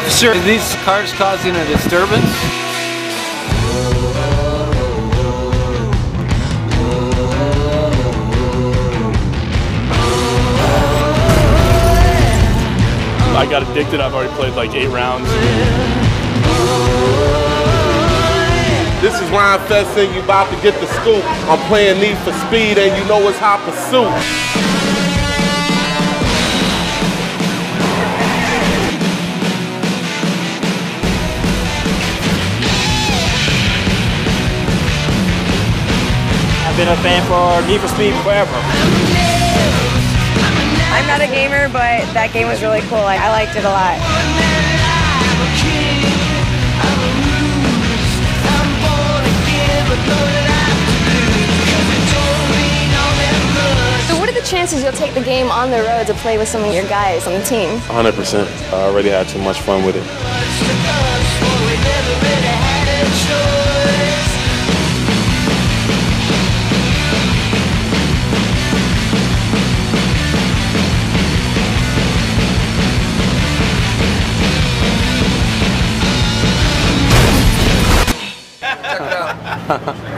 Officer, are these cars causing a disturbance? I got addicted. I've already played like 8 rounds. This is Ryan Fest saying you about to get the scoop. I'm playing Need for Speed and you know it's Hot Pursuit. I've been a fan for Need for Speed forever. I'm not a gamer, but that game was really cool. I liked it a lot. So what are the chances you'll take the game on the road to play with some of your guys on the team? 100%. I already had too much fun with it. Check it out.